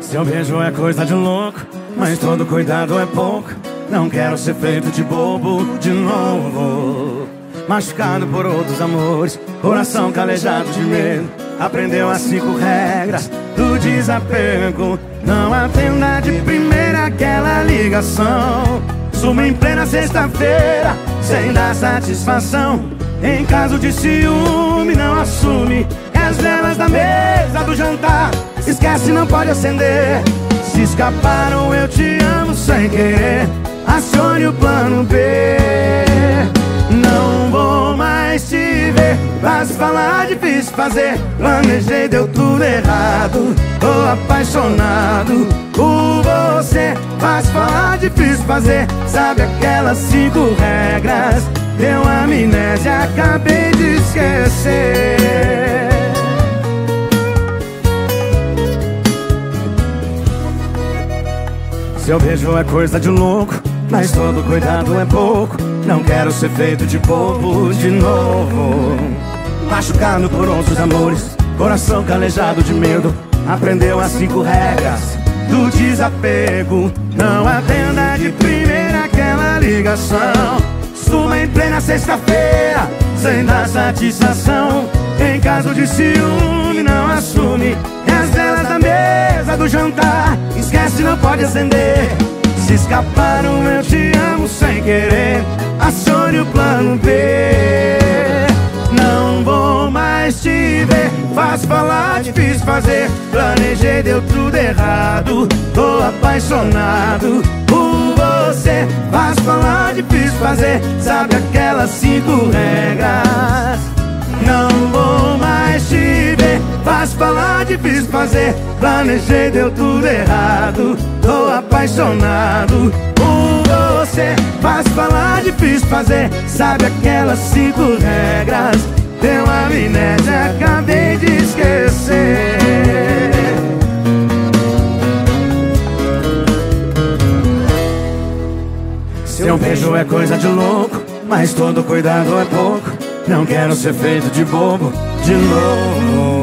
Seu beijo é coisa de louco, mas todo cuidado é pouco. Não quero ser feito de bobo de novo. Machucado por outros amores, coração calejado de medo. Aprendeu as 5 regras do desapego. Não atenda de primeira aquela ligação. Suma em plena sexta-feira, sem dar satisfação. Em caso de ciúme, não assume. E as velas da mesa do jantar, esquece, não pode acender. Se escaparam, eu te amo sem querer. Acione o plano B. Não vou mais te ver. Fácil falar, difícil fazer. Planejei, deu tudo errado. Tô apaixonado por você. Fácil falar, difícil fazer. Sabe aquelas 5 regras? Deu amnésia, acabei de esquecer. Seu beijo é coisa de louco, mas todo cuidado é pouco. Não quero ser feito de bobo de novo. Machucado por outros amores, coração calejado de medo. Aprendeu as 5 regras do desapego. Não atenda de primeira aquela ligação. Suma em plena sexta-feira, sem dar satisfação. Em caso de ciúme, não assume. E as velas da mesa do jantar, esquece, não pode acender. Se escaparam, eu te amo sem querer. Acione o plano B. Não vou mais te ver. Fácil falar, difícil fazer. Planejei, deu tudo errado. Tô apaixonado por você. Fácil falar, difícil fazer. Sabe aquelas 5 regras? Não vou mais te ver. Fácil falar, difícil fazer. Planejei, deu tudo errado. Tô apaixonado por você. Fácil falar, difícil fazer. Sabe aquelas 5 regras? Deu amnésia, acabei de esquecer. Seu beijo é coisa de louco, mas todo cuidado é pouco. Não quero ser feito de bobo de novo.